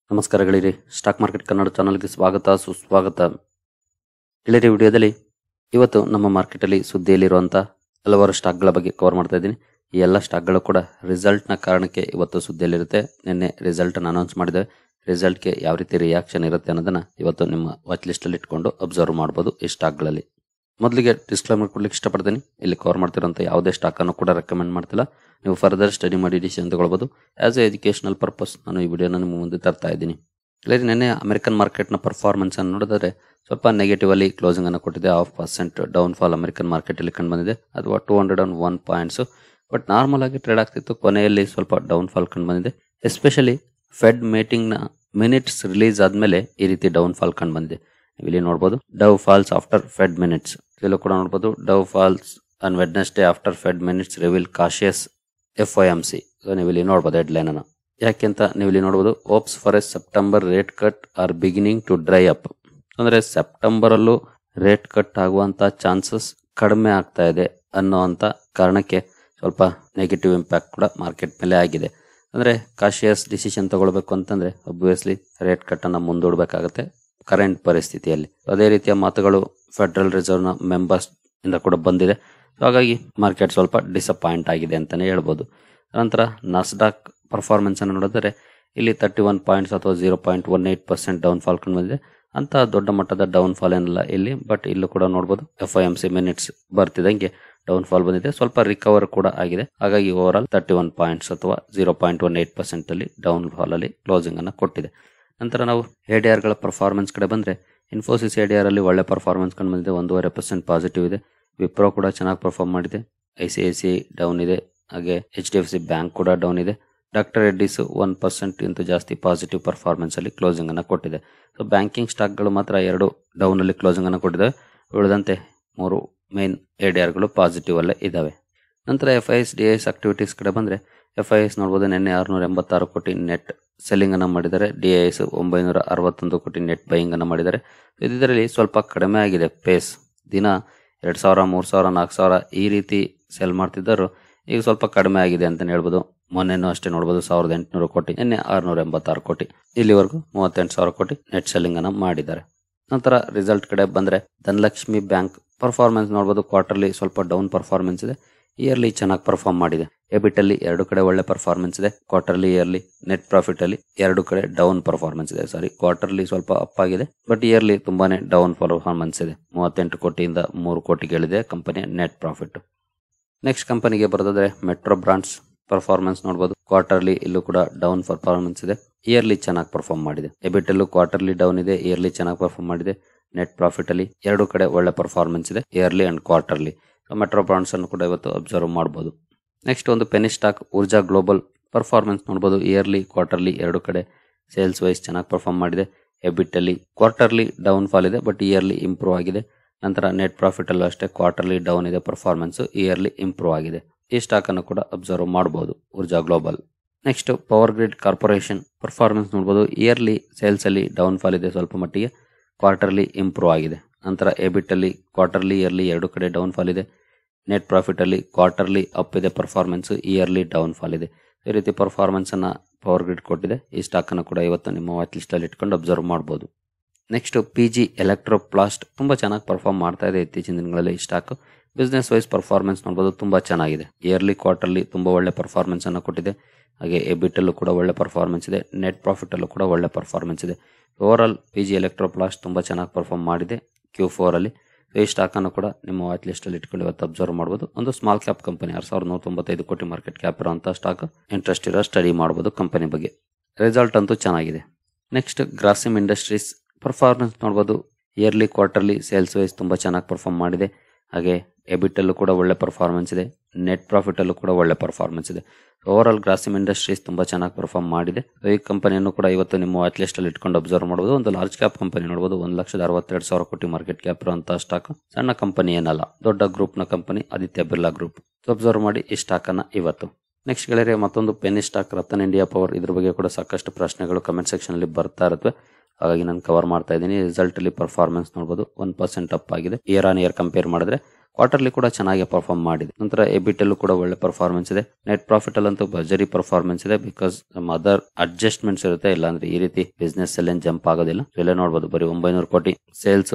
ನಮಸ್ಕಾರ ಗೆಳೆಯರಿ, stock market Kannada ಚಾನಲ್ಗೆ ಸ್ವಾಗತ ಸುಸ್ವಾಗತ. ಗೆಳೆಯರಿ, ವಿಡಿಯೋದಲ್ಲಿ ಇವತ್ತು ನಮ್ಮ ಮಾರ್ಕೆಟಲ್ಲಿ ಸುದ್ದಿಯಲ್ಲಿರುವಂಥ ಹಲವಾರು ಸ್ಟಾಕ್ಗಳ ಬಗ್ಗೆ ಕವರ್ ಮಾಡ್ತಾ ಇದ್ದೀನಿ. ಈ ಎಲ್ಲ ಸ್ಟಾಕ್ಗಳು ಕೂಡ ರಿಸಲ್ಟ್ನ ಕಾರಣಕ್ಕೆ ಇವತ್ತು ಸುದ್ದಿಯಲ್ಲಿರುತ್ತೆ. ನಿನ್ನೆ ರಿಸಲ್ಟನ್ನು ಅನೌನ್ಸ್ ಮಾಡಿದ್ದೇವೆ. ರಿಸಲ್ಟ್ಗೆ ಯಾವ ರೀತಿ ರಿಯಾಕ್ಷನ್ ಇರುತ್ತೆ ಅನ್ನೋದನ್ನು ಇವತ್ತು ನಿಮ್ಮ ವಾಚ್ ಲಿಸ್ಟಲ್ಲಿ ಇಟ್ಕೊಂಡು ಅಬ್ಸರ್ವ್ ಮಾಡ್ಬೋದು ಈ ಸ್ಟಾಕ್ಗಳಲ್ಲಿ. ಮೊದಲಿಗೆ ಡಿಸ್ಕ್ಲೇಮರ್ ಕೊಡ್ಲಿಕ್ಕೆ ಇಷ್ಟಪಡ್ತೀನಿ. ಇಲ್ಲಿ ಕವರ್ ಮಾಡ್ತಿರೋಂಥ ಯಾವುದೇ ಸ್ಟಾಕನ್ನು ಕೂಡ ರೆಕಮೆಂಡ್ ಮಾಡ್ತಿಲ್ಲ. ನೀವು ಫರ್ದರ್ ಸ್ಟಡಿ ಮಾಡಿ ಡಿಸಿಷನ್ ತಗೊಳ್ಬೋದು. ಆಸ್ ಎ ಎಜುಕೇಷನಲ್ ಪರ್ಪಸ್ ನಾನು ಈ ವಿಡಿಯೋನ ನಿಮ್ಮ ಮುಂದೆ ತರ್ತಾ ಇದ್ದೀನಿ. ಇಲ್ಲಿ ನಿನ್ನೆ ಅಮೆರಿಕನ್ ಮಾರ್ಕೆಟ್ನ ಪರ್ಫಾರ್ಮೆನ್ಸ್ ಅನ್ನು ನೋಡಿದ್ರೆ ಸ್ವಲ್ಪ ನೆಗೆಟಿವ್ ಅಲ್ಲಿ ಕ್ಲೋಸಿಂಗ್ ಅನ್ನು ಕೊಟ್ಟಿದೆ. 0.5% ಡೌನ್ಫಾಲ್ ಅಮೆರಿಕನ್ ಮಾರ್ಕೆಟಲ್ಲಿ ಕಂಡು ಬಂದಿದೆ, ಅಥವಾ 201 ಪಾಯಿಂಟ್ಸ್. ಬಟ್ ನಾರ್ಮಲ್ ಆಗಿ ಟ್ರೇಡ್ ಆಗ್ತಿತ್ತು. ಕೊನೆಯಲ್ಲಿ ಸ್ವಲ್ಪ ಡೌನ್ಫಾಲ್ ಕಂಡು ಬಂದಿದೆ. ಎಸ್ಪೆಷಲಿ ಫೆಡ್ ಮೀಟಿಂಗ್ನ ಮಿನಿಟ್ಸ್ ರಿಲೀಸ್ ಆದಮೇಲೆ ಈ ರೀತಿ ಡೌನ್ಫಾಲ್ ಕಂಡು ಬಂದಿದೆ. ಇಲ್ಲಿ ನೋಡ್ಬೋದು, Dow falls after Fed minutes. ಇಲ್ಲೂ ಕೂಡ ನೋಡ್ಬೋದು, Dow falls on Wednesday after Fed minutes reveal cautious FOMC. ನೀವು ಇಲ್ಲಿ ನೋಡ್ಬೋದು ಹೆಡ್ಲೈನ್ ಅನ್ನು. ಯಾಕೆಂತ ನೀವು ಇಲ್ಲಿ ನೋಡ್ಬೋದು, hopes for a September rate cut are beginning to dry up. ಅಂದ್ರೆ ಸೆಪ್ಟೆಂಬರ್ ಅಲ್ಲೂ ರೇಟ್ ಕಟ್ ಆಗುವಂತ ಚಾನ್ಸಸ್ ಕಡಿಮೆ ಆಗ್ತಾ ಇದೆ ಅನ್ನೋಂಥ ಕಾರಣಕ್ಕೆ ಸ್ವಲ್ಪ ನೆಗೆಟಿವ್ ಇಂಪ್ಯಾಕ್ಟ್ ಕೂಡ ಮಾರ್ಕೆಟ್ ಮೇಲೆ ಆಗಿದೆ. ಅಂದ್ರೆ ಕಾಶಿಯಸ್ ಡಿಸಿಷನ್ ತಗೊಳ್ಬೇಕು ಅಂತಂದ್ರೆ ಒಬ್ವಿಯಸ್ಲಿ ರೇಟ್ ಕಟ್ ಅನ್ನ ಮುಂದೂಡಬೇಕಾಗುತ್ತೆ ಕರೆಂಟ್ ಪರಿಸ್ಥಿತಿಯಲ್ಲಿ. ಅದೇ ರೀತಿಯ ಮಾತುಗಳು ಫೆಡರಲ್ ರಿಸರ್ವ್ನ ಮೆಂಬರ್ಸ್ ಇಂದ ಕೂಡ ಬಂದಿದೆ. ಹಾಗಾಗಿ ಮಾರ್ಕೆಟ್ ಸ್ವಲ್ಪ ಡಿಸಪಾಯಿಂಟ್ ಆಗಿದೆ ಅಂತಾನೆ ಹೇಳ್ಬೋದು. ನಂತರ ನಾಸ್ಡಾಕ್ ಪರ್ಫಾರ್ಮೆನ್ಸ್ ಅನ್ನು ನೋಡಿದರೆ ಇಲ್ಲಿ 31 ಪಾಯಿಂಟ್ಸ್ ಅಥವಾ 0.18% ಡೌನ್ಫಾಲ್ ಕಂಡು ಬಂದಿದೆ. ಅಂತ ದೊಡ್ಡ ಮಟ್ಟದ ಡೌನ್ಫಾಲ್ ಏನಿಲ್ಲ ಇಲ್ಲಿ. ಬಟ್ ಇಲ್ಲೂ ಕೂಡ ನೋಡ್ಬೋದು, FOMC ಮಿನಿಟ್ಸ್ ಬರ್ತಿದಂಗೆ ಡೌನ್ಫಾಲ್ ಬಂದಿದೆ. ಸ್ವಲ್ಪ ರಿಕವರ್ ಕೂಡ ಆಗಿದೆ. ಹಾಗಾಗಿ ಓವರ್ ಆಲ್ 31 ಪಾಯಿಂಟ್ಸ್ ಅಥವಾ 0.18% ಅಲ್ಲಿ ಡೌನ್ಫಾಲ್ ಅಲ್ಲಿ ಕ್ಲೋಸಿಂಗ್ ಅನ್ನು ಕೊಟ್ಟಿದೆ. ನಂತರ ನಾವು ADR ಗಳ ಪರ್ಫಾರ್ಮೆನ್ಸ್ ಕಡೆ ಬಂದ್ರೆ, ಇನ್ಫೋಸಿಸ್ ADR ಅಲ್ಲಿ ಒಳ್ಳೆ ಪರ್ಫಾರ್ಮೆನ್ಸ್ ಕಂಡು ಬಂದಿದೆ. 1.5% ಪಾಸಿಟಿವ್ ಇದೆ. ವಿಪ್ರೋ ಕೂಡ ಚೆನ್ನಾಗಿ ಪರ್ಫಾರ್ಮ್ ಮಾಡಿದೆ. ICICI ಡೌನ್ ಇದೆ. ಹಾಗೆ HDFC ಬ್ಯಾಂಕ್ ಕೂಡ ಡೌನ್ ಇದೆ. ಡಾಕ್ಟರ್ ರೆಡ್ಡಿಸ್ 1% ಇಂತ ಜಾಸ್ತಿ ಪಾಸಿಟಿವ್ ಪರ್ಫಾರ್ಮೆನ್ಸ್ ಅಲ್ಲಿ ಕ್ಲೋಸಿಂಗ್ ಅನ್ನು ಕೊಟ್ಟಿದೆ. ಸೊ ಬ್ಯಾಂಕಿಂಗ್ ಸ್ಟಾಕ್ಗಳು ಮಾತ್ರ 2 ಡೌನ್ ಅಲ್ಲಿ ಕ್ಲೋಸಿಂಗ್ ಅನ್ನು ಕೊಟ್ಟಿದೆ. ಉಳಿದಂತೆ 3 ಮೇನ್ ADR ಗಳು ಪಾಸಿಟಿವ್ ಅಲ್ಲೇ ಇದಾವೆ. ನಂತರ FIS DIS ಆಕ್ಟಿವಿಟೀಸ್ ಕಡೆ ಬಂದ್ರೆ, FIS ನೋಡಬಹುದು, ನಿನ್ನೆ 686 ಕೋಟಿ ನೆಟ್ ಸೆಲ್ಲಿಂಗ್ ಅನ್ನು ಮಾಡಿದ್ದಾರೆ. DIS 961 ಕೋಟಿ ನೆಟ್ ಬೈಯಿಂಗ್ ಅನ್ನು ಮಾಡಿದ್ದಾರೆ. ಇದರಲ್ಲಿ ಸ್ವಲ್ಪ ಕಡಿಮೆ ಆಗಿದೆ ಪೇಸ್. ದಿನ 2000, 3000, 4000 ಈ ರೀತಿ ಸೆಲ್ ಮಾಡ್ತಿದ್ದರು. ಈಗ ಸ್ವಲ್ಪ ಕಡಿಮೆ ಆಗಿದೆ ಅಂತ ಹೇಳ್ಬೋದು. ಮೊನ್ನೆನೂ ಅಷ್ಟೇ ನೋಡ್ಬೋದು, 1800 ಕೋಟಿ, ನಿನ್ನೆ 686 ಕೋಟಿ, ಇಲ್ಲಿವರೆಗೂ 38,000 ಕೋಟಿ ನೆಟ್ ಸೆಲ್ಲಿಂಗ್ ಅನ್ನು ಮಾಡಿದ್ದಾರೆ. ನಂತರ ರಿಸಲ್ಟ್ ಕಡೆ ಬಂದ್ರೆ, ಧನಲಕ್ಷ್ಮಿ ಬ್ಯಾಂಕ್ ಪರ್ಫಾರ್ಮೆನ್ಸ್ ನೋಡ್ಬೋದು, ಕ್ವಾರ್ಟರ್ಲಿ ಸ್ವಲ್ಪ ಡೌನ್ ಪರ್ಫಾರ್ಮೆನ್ಸ್ ಇದೆ. ಇಯರ್ಲಿ ಚೆನ್ನಾಗಿ ಪರ್ಫಾರ್ಮ್ ಮಾಡಿದೆ. ಎಬಿಟ್ ಅಲ್ಲಿ 2 ಕಡೆ ಒಳ್ಳೆ ಪರ್ಫಾರ್ಮೆನ್ಸ್ ಇದೆ. Quarterly, yearly. ನೆಟ್ ಪ್ರಾಫಿಟ್ ಅಲ್ಲಿ 2 ಕಡೆ ಡೌನ್ ಪರ್ಫಾರ್ಮೆನ್ಸ್ ಇದೆ. ಕ್ವಾರ್ಟರ್ಲಿ ಸ್ವಲ್ಪ ಅಪ್ ಆಗಿದೆ, ಬಟ್ ಇಯರ್ಲಿ ತುಂಬಾನೇ ಡೌನ್ ಪರ್ಫಾರ್ಮೆನ್ಸ್ ಇದೆ. 38 ಕೋಟಿಯಿಂದ 3 ಕೋಟಿಗಳಿದೆ ಕಂಪನಿಯ ನೆಟ್ ಪ್ರಾಫಿಟ್. ನೆಕ್ಸ್ಟ್ ಕಂಪನಿಗೆ ಬರೋದಾದ್ರೆ ಮೆಟ್ರೋ ಬ್ರಾಂಡ್ಸ್ ಪರ್ಫಾರ್ಮೆನ್ಸ್ ನೋಡಬಹುದು. ಕ್ವಾರ್ಟರ್ಲಿ ಇಲ್ಲೂ ಕೂಡ ಡೌನ್ ಪರ್ಫಾರ್ಮೆನ್ಸ್ ಇದೆ. ಇಯರ್ಲಿ ಚೆನ್ನಾಗಿ ಪರ್ಫಾರ್ಮ್ ಮಾಡಿದೆ. ಎಬಿಟ್ ಅಲ್ಲೂ ಕ್ವಾರ್ಟರ್ಲಿ ಡೌನ್ ಇದೆ, ಇಯರ್ಲಿ ಚೆನ್ನಾಗಿ ಪರ್ಫಾರ್ಮ್ ಮಾಡಿದೆ. ನೆಟ್ ಪ್ರಾಫಿಟ್ ಅಲ್ಲಿ 2 ಕಡೆ ಒಳ್ಳೆ ಪರ್ಫಾರ್ಮೆನ್ಸ್ ಇದೆ, yearly and quarterly. Metro Brands ಅನ್ನು ಕೂಡ ಇವತ್ತು ಅಬ್ಸರ್ವ್ ಮಾಡಬಹುದು. ನೆಕ್ಸ್ಟ್ ಒಂದು penny stock Urja Global performance ನೋಡಬಹುದು. ಇಯರ್ಲಿ, ಕ್ವಾರ್ಟರ್ಲಿ 2 ಕಡೆ ಸೇಲ್ಸ್ ವೈಸ್ ಚೆನ್ನಾಗಿ ಪರ್ಫಾರ್ಮ್ ಮಾಡಿದೆ. ಎಬಿಟ್ ಅಲ್ಲಿ ಕ್ವಾರ್ಟರ್ಲಿ ಡೌನ್ ಫಾಲ್ ಇದೆ, ಬಟ್ ಇಯರ್ಲಿ ಇಂಪ್ರೂವ್ ಆಗಿದೆ. ನಂತರ ನೆಟ್ ಪ್ರಾಫಿಟ್ ಅಲ್ಲೂ ಅಷ್ಟೇ ಕ್ವಾರ್ಟರ್ಲಿ ಡೌನ್ ಇದೆ ಪರ್ಫಾರ್ಮೆನ್ಸ್, ಇಯರ್ಲಿ ಇಂಪ್ರೂವ್ ಆಗಿದೆ. ಈ ಸ್ಟಾಕ್ ಅನ್ನು ಕೂಡ ಅಬ್ಸರ್ವ್ ಮಾಡಬಹುದು, Urja Global. Next Power Grid Corporation performance ನೋಡಬಹುದು. ಇಯರ್ಲಿ ಸೇಲ್ಸ್ ಅಲ್ಲಿ ಡೌನ್ ಫಾಲ್ ಇದೆ ಸ್ವಲ್ಪ ಮಟ್ಟಿಗೆ, ಕ್ವಾರ್ಟರ್ಲಿ ಇಂಪ್ರೂವ್ ಆಗಿದೆ. ನಂತರ ಎಬಿಟ್ ಅಲ್ಲಿ ಕ್ವಾರ್ಟರ್ಲಿ, ಇಯರ್ಲಿ 2 ಕಡೆ ಡೌನ್ ಫಾಲ್ ಇದೆ. ನೆಟ್ ಪ್ರಾಫಿಟ್ ಅಲ್ಲಿ ಕ್ವಾರ್ಟರ್ಲಿ ಅಪ್ ಇದೆ ಪರ್ಫಾರ್ಮೆನ್ಸ್, ಇಯರ್ಲಿ ಡೌನ್ ಫಾಲ್ ಇದೆ. ಈ ರೀತಿ ಪರ್ಫಾರ್ಮೆನ್ಸ್ ಅನ್ನ ಪವರ್ ಗ್ರಿಡ್ ಕೊಟ್ಟಿದೆ. ಈ ಸ್ಟಾಕ್ ಅನ್ನು ಕೂಡ ಇವತ್ತು ನಿಮ್ಮ ವಾಚ್ ಲಿಸ್ಟ್ ಅಲ್ಲಿ ಇಟ್ಕೊಂಡು ಅಬ್ಸರ್ವ್ ಮಾಡಬಹುದು. ನೆಕ್ಸ್ಟ್ PG ಎಲೆಕ್ಟ್ರೋಪ್ಲಾಸ್ಟ್ ತುಂಬಾ ಚೆನ್ನಾಗಿ ಪರ್ಫಾರ್ಮ್ ಮಾಡ್ತಾ ಇದೆ ಇತ್ತೀಚಿನ ದಿನಗಳಲ್ಲಿ. ಈ ಸ್ಟಾಕ್ ಬಿಸ್ನೆಸ್ ವೈಸ್ ಪರ್ಫಾರ್ಮೆನ್ಸ್ ನೋಡಬಹುದು, ತುಂಬಾ ಚೆನ್ನಾಗಿದೆ. ಇಯರ್ಲಿ, ಕ್ವಾರ್ಟರ್ಲಿ ತುಂಬಾ ಒಳ್ಳೆ ಪರ್ಫಾರ್ಮೆನ್ಸ್ ಅನ್ನು ಕೊಟ್ಟಿದೆ. ಹಾಗೆ ಎಬಿಟ್ ಅಲ್ಲೂ ಕೂಡ ಒಳ್ಳೆ ಪರ್ಫಾರ್ಮೆನ್ಸ್ ಇದೆ. ನೆಟ್ ಪ್ರಾಫಿಟ್ ಅಲ್ಲೂ ಕೂಡ ಒಳ್ಳೆ ಪರ್ಫಾರ್ಮೆನ್ಸ್ ಇದೆ. ಓವರ್ ಆಲ್ PG ಎಲೆಕ್ಟ್ರೋಪ್ಲಾಸ್ಟ್ ತುಂಬಾ ಚೆನ್ನಾಗಿ ಪರ್ಫಾರ್ಮ್ ಮಾಡಿದೆ Q4 ಅಲ್ಲಿ. ಈ ಸ್ಟಾಕ್ ಅನ್ನು ಕೂಡ ನಿಮ್ಮ ವಾಚ್ ಲಿಸ್ಟ್ ಅಲ್ಲಿ ಇಟ್ಕೊಂಡು ಇವತ್ತು ಅಬ್ಸರ್ವ್ ಮಾಡಬಹುದು. ಒಂದು ಸ್ಮಾಲ್ ಕ್ಯಾಪ್ ಕಂಪನಿ, 6,195 ಕೋಟಿ ಮಾರ್ಕೆಟ್ ಕ್ಯಾಪ್ ಇರುವಂತಹ ಸ್ಟಾಕ್. ಇಂಟ್ರೆಸ್ಟ್ ಇರೋ ಸ್ಟಡಿ ಮಾಡಬಹುದು ಕಂಪನಿ ಬಗ್ಗೆ. ರಿಸಲ್ಟ್ ಅಂತೂ ಚೆನ್ನಾಗಿದೆ. ನೆಕ್ಸ್ಟ್ ಗ್ರಾಸಿಮ್ ಇಂಡಸ್ಟ್ರೀಸ್ ಪರ್ಫಾರ್ಮೆನ್ಸ್ ನೋಡಬಹುದು. ಇಯರ್ಲಿ, ಕ್ವಾರ್ಟರ್ಲಿ ಸೇಲ್ಸ್ ವೈಸ್ ತುಂಬಾ ಚೆನ್ನಾಗಿ ಪರ್ಫಾರ್ಮ್ ಮಾಡಿದೆ. ಹಾಗೆ ಎಬಿಟ್ ಅಲ್ಲೂ ಕೂಡ ಒಳ್ಳೆ ಪರ್ಫಾರ್ಮೆನ್ಸ್ ಇದೆ. ನೆಟ್ ಪ್ರಾಫಿಟ್ ಅಲ್ಲೂ ಕೂಡ ಒಳ್ಳೆ ಪರ್ಫಾರ್ಮೆನ್ಸ್ ಇದೆ. ಓವರ್ ಆಲ್ ಗ್ರಾಸಿಮ್ ಇಂಡಸ್ಟ್ರೀಸ್ ತುಂಬಾ ಚೆನ್ನಾಗಿ ಪರ್ಫಾರ್ಮ್ ಮಾಡಿದೆ. ಈ ಕಂಪನಿಯನ್ನು ಕೂಡ ಇವತ್ತು ನಿಮ್ಮ ವಾಚ್ ಲಿಸ್ಟ್ ಅಲ್ಲಿ ಇಟ್ಕೊಂಡು ಅಬ್ಸರ್ವ್ ಮಾಡಬಹುದು. ಒಂದು ಲಾರ್ಜ್ ಕ್ಯಾಪ್ ಕಂಪನಿ ನೋಡಬಹುದು. 1,62,000 ಕೋಟಿ ಮಾರ್ಕೆಟ್ ಕ್ಯಾಪ್ ಇರುವಂತಹ ಸ್ಟಾಕ್. ಸಣ್ಣ ಕಂಪನಿ ಏನಲ್ಲ, ದೊಡ್ಡ ಗ್ರೂಪ್ ನ company, Aditya Birla Group. Observe ಮಾಡಿ ಈ ಸ್ಟಾಕ್ ಅನ್ನ ಇವತ್ತು. ನೆಕ್ಸ್ಟ್ ಗೆಳೆಯರೆ, ಮತ್ತೊಂದು penny stock Ratan India Power. ಇದ್ರ ಬಗ್ಗೆ ಕೂಡ ಸಾಕಷ್ಟು ಪ್ರಶ್ನೆಗಳು ಕಮೆಂಟ್ ಸೆಕ್ಷನ್ ಅಲ್ಲಿ ಬರ್ತಾ ಇರುತ್ತವೆ. ಹಾಗಾಗಿ ನಾನು ಕವರ್ ಮಾಡ್ತಾ ಇದ್ದೀನಿ. ರಿಸಲ್ಟ್ ಅಲ್ಲಿ ಪರ್ಫಾರ್ಮೆನ್ಸ್ ನೋಡಬಹುದು, 1% ಅಪ್ ಆಗಿದೆ. ಇಯರ್ ಆನ್ ಇಯರ್ ಕಂಪೇರ್ ಮಾಡಿದ್ರೆ ಕ್ವಾರ್ಟರ್ಲಿ ಕೂಡ ಚೆನ್ನಾಗಿ ಪರ್ಫಾರ್ಮ್ ಮಾಡಿದೆ. ನಂತರ ಎಬಿಟ್ ಅಲ್ಲೂ ಕೂಡ ಒಳ್ಳೆ ಪರ್ಫಾರ್ಮೆನ್ಸ್ ಇದೆ. ನೆಟ್ ಪ್ರಾಫಿಟ್ ಅಲ್ಲಂತೂ ಭರ್ಜರಿ ಪರ್ಫಾರ್ಮೆನ್ಸ್ ಇದೆ. ಬಿಕಾಸ್ ನಮ್ಮ ಅದರ್ ಅಡ್ಜಸ್ಟ್ಮೆಂಟ್ಸ್ ಇರುತ್ತೆ, ಇಲ್ಲಾಂದ್ರೆ ಈ ರೀತಿ ಬಿಸ್ನೆಸ್ ಅಲ್ಲಿ ಜಂಪ್ ಆಗೋದಿಲ್ಲ. ಇಲ್ಲೇ ನೋಡಬಹುದು ಬರೀ 900 ಕೋಟಿ ಸೇಲ್ಸ್,